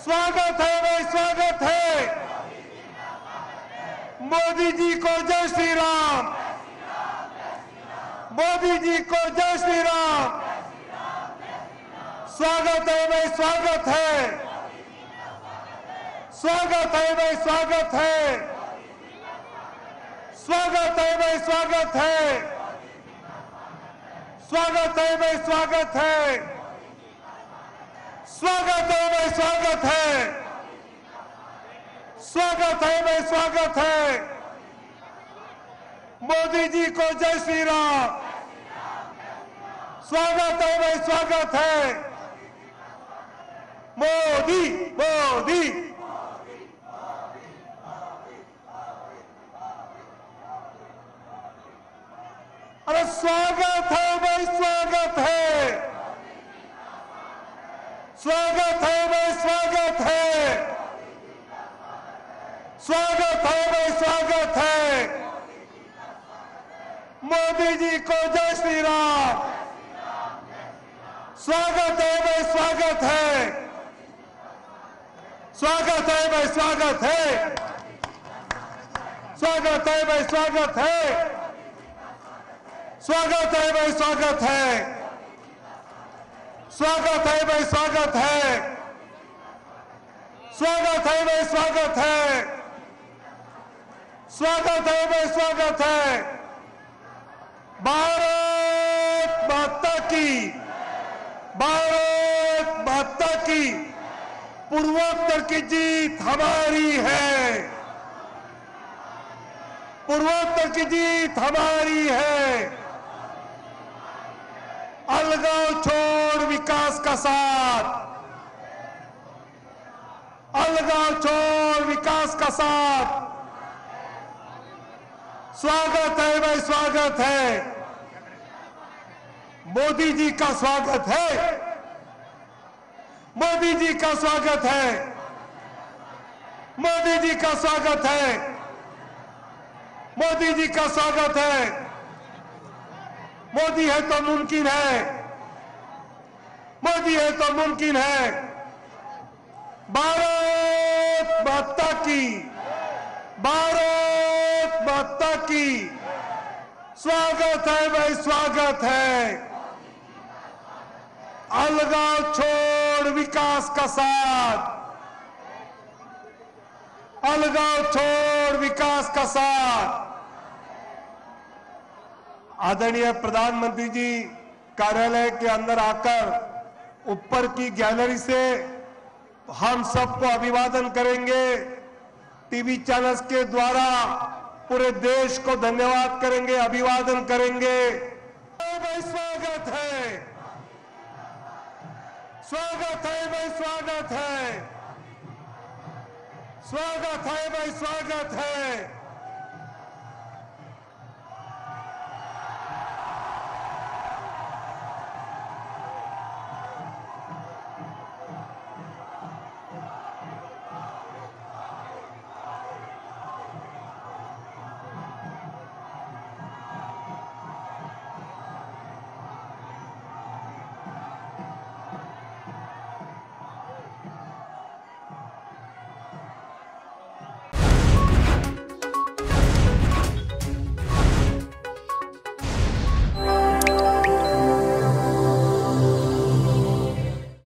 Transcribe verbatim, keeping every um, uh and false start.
स्वागत है भाई, स्वागत है। मोदी जी को जय श्री राम, मोदी जी को जय श्री राम। स्वागत है भाई, स्वागत है, स्वागत है भाई, स्वागत है, स्वागत है भाई, स्वागत है, स्वागत है भाई, स्वागत है, स्वागत है भाई, स्वागत है, स्वागत है भाई, स्वागत है। मोदी जी को जय श्री राम। स्वागत है भाई, स्वागत है। मोदी मोदी अरे स्वागत है भाई, स्वागत है, स्वागत है भाई, स्वागत है, स्वागत है भाई, स्वागत है। मोदी जी को जय श्री राम। स्वागत है भाई, स्वागत है, स्वागत है भाई, स्वागत है, स्वागत है भाई, स्वागत है, स्वागत है भाई, स्वागत है, स्वागत है भाई, स्वागत है, स्वागत है भाई, स्वागत है, स्वागत है भाई, स्वागत है। भारत माता की, भारत माता की। पूर्वोत्तर की जीत हमारी है, पूर्वोत्तर की जीत हमारी है। अलगाव छोड़ विकास का साथ, अलगाव छोड़ विकास का साथ। स्वागत है भाई, स्वागत है। मोदी जी का स्वागत है, मोदी जी का स्वागत है, मोदी जी का स्वागत है, मोदी जी का स्वागत है। मोदी है तो मुमकिन है, मोदी है तो मुमकिन है। भारत माता की, भारत माता की। स्वागत है भाई, स्वागत है। अलगाव छोड़ विकास का साथ, अलगाव छोड़ विकास का साथ। आदरणीय प्रधानमंत्री जी कार्यालय के अंदर आकर ऊपर की गैलरी से हम सबको अभिवादन करेंगे। टीवी चैनल्स के द्वारा पूरे देश को धन्यवाद करेंगे, अभिवादन करेंगे। भाई स्वागत है, स्वागत है भाई, स्वागत है, स्वागत है भाई, स्वागत है।